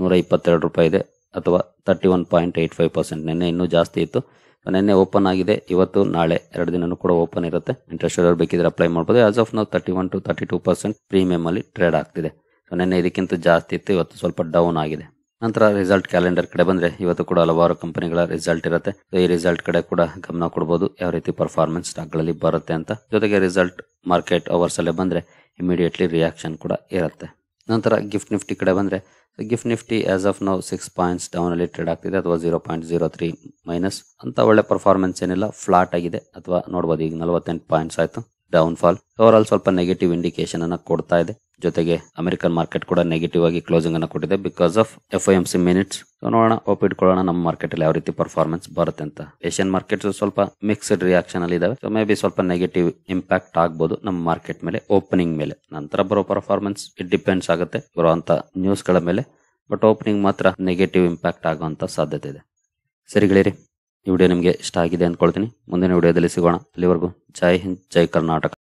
122 ರೂಪಾಯಿ ಇದೆ, ಅಥವಾ 31.85%. ನಿನ್ನೆ ಇನ್ನೂ ಜಾಸ್ತಿ ಇತ್ತು. ನಿನ್ನೆ ಓಪನ್ ಆಗಿದೆ, ಇವತ್ತು ನಾಳೆ 2 ದಿನನೂ ಕೂಡ ಓಪನ್ ಇರುತ್ತೆ. ಇಂಟ್ರೆಸ್ಟ್ ಬೇಕಿದ್ರೆ ಅಪ್ಲೈ ಮಾಡಬಹುದು. ಆಸ್ ಆಫ್ ನಾವು 31 to 32% ಪ್ರೀಮಿಯಂ ಅಲ್ಲಿ ಟ್ರೇಡ್ ಆಗ್ತಿದೆ. ಸೊ ನಿನ್ನೆ ಇದಕ್ಕಿಂತ ಜಾಸ್ತಿ ಇತ್ತು, ಇವತ್ತು ಸ್ವಲ್ಪ ಡೌನ್ ಆಗಿದೆ. ನಂತರ ರಿಸಲ್ಟ್ ಕ್ಯಾಲೆಂಡರ್ ಕಡೆ ಬಂದ್ರೆ ಇವತ್ತು ಕೂಡ ಹಲವಾರು ಕಂಪನಿಗಳ ರಿಸಲ್ಟ್ ಇರುತ್ತೆ. ಈ ರಿಸಲ್ಟ್ ಕಡೆ ಕೂಡ ಗಮನ ಕೊಡಬಹುದು, ಯಾವ ರೀತಿ ಪರ್ಫಾರ್ಮೆನ್ಸ್ ಸ್ಟಾಕ್ ಗಳಲ್ಲಿ ಬರುತ್ತೆ ಅಂತ. ಜೊತೆಗೆ ರಿಸಲ್ಟ್ ಮಾರ್ಕೆಟ್ ಅವರ್ಸ್ ಅಲ್ಲೇ ಬಂದ್ರೆ ಇಮಿಡಿಯೇಟ್ಲಿ ರಿಯಾಕ್ಷನ್ ಕೂಡ ಇರುತ್ತೆ. ನಂತರ ಗಿಫ್ಟ್ ನಿಫ್ಟಿ ಕಡೆ ಬಂದ್ರೆ ಗಿಫ್ಟ್ ನಿಫ್ಟಿ ಆಸ್ ಆಫ್ ನಾವು 6 ಪಾಯಿಂಟ್ಸ್ ಡೌನ್ ಅಲ್ಲಿ ಟ್ರೇಡ್ ಆಗ್ತಿದೆ, ಅಥವಾ 0.03 ಮೈನಸ್. ಅಂತ ಒಳ್ಳೆ ಪರ್ಫಾರ್ಮೆನ್ಸ್ ಏನಿಲ್ಲ, ಫ್ಲಾಟ್ ಆಗಿದೆ. ಅಥವಾ ನೋಡಬಹುದು ಈಗ 48 ಪಾಯಿಂಟ್ಸ್ ಆಯ್ತು ಡೌನ್ ಫಾಲ್. ಓವರ್ ಆಲ್ ಸ್ವಲ್ಪ ನೆಗೆಟಿವ್ ಇಂಡಿಕೇಶನ್ ಅನ್ನ ಕೊಡ್ತಾ ಇದೆ. ಜೊತೆಗೆ ಅಮೆರಿಕನ್ ಮಾರ್ಕೆಟ್ ಕೂಡ ನೆಗೆಟಿವ್ ಆಗಿ ಕ್ಲೋಸಿಂಗ್ ಅನ್ನು ಕೊಟ್ಟಿದೆ ಬಿಕಾಸ್ ಆಫ್ FOMC ಮಿನಿಟ್ಸ್. ನೋಡೋಣ, ಒಪ್ಪಿಟ್ಕೊಳ್ಳೋಣ ನಮ್ಮ ಮಾರ್ಕೆಟ್ ಅಲ್ಲಿ ಯಾವ ರೀತಿ ಪರ್ಫಾರ್ಮೆನ್ಸ್ ಬರುತ್ತೆ ಅಂತ. ಏಷ್ಯನ್ ಮಾರ್ಕೆಟ್ಸ್ ಸ್ವಲ್ಪ ಮಿಕ್ಸ್ಡ್ ರಿಯಾಕ್ಷನ್ ಅಲ್ಲಿ ಇದಾವೆ. ಸೊ ಮೇ ಬಿ ಸ್ವಲ್ಪ ನೆಗೆಟಿವ್ ಇಂಪ್ಯಾಕ್ಟ್ ಆಗ್ಬಹುದು ನಮ್ಮ ಮಾರ್ಕೆಟ್ ಮೇಲೆ ಓಪನಿಂಗ್ ಮೇಲೆ. ನಂತರ ಬರೋ ಪರ್ಫಾರ್ಮೆನ್ಸ್ ಇಟ್ ಡಿಪೆಂಡ್ಸ್ ಆಗುತ್ತೆ ಬರುವಂತ ನ್ಯೂಸ್ ಗಳ ಮೇಲೆ. ಬಟ್ ಓಪನಿಂಗ್ ಮಾತ್ರ ನೆಗೆಟಿವ್ ಇಂಪ್ಯಾಕ್ಟ್ ಆಗುವಂತ ಸಾಧ್ಯತೆ ಇದೆ. ಸರಿ ಗೆಳೆಯರಿ, ಈ ವಿಡಿಯೋ ನಿಮಗೆ ಇಷ್ಟ ಆಗಿದೆ ಅಂದ್ಕೊಳ್ತೀನಿ. ಮುಂದಿನ ವಿಡಿಯೋದಲ್ಲಿ ಸಿಗೋಣ. ಅಲ್ಲಿವರೆಗೂ ಜೈ ಹಿಂದ್, ಜೈ ಕರ್ನಾಟಕ.